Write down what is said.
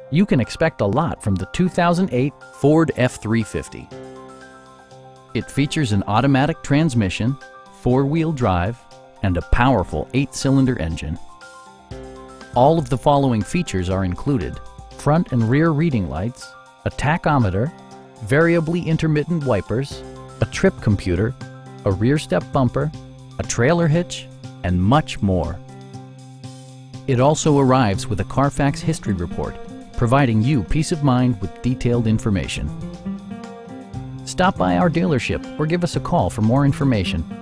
You can expect a lot from the 2008 Ford F-350. It features an automatic transmission, four-wheel drive, and a powerful 8-cylinder engine. All of the following features are included: front and rear reading lights, a tachometer, variably intermittent wipers, a trip computer, a rear step bumper, a trailer hitch, and much more. It also arrives with a Carfax history report, providing you peace of mind with detailed information. Stop by our dealership or give us a call for more information.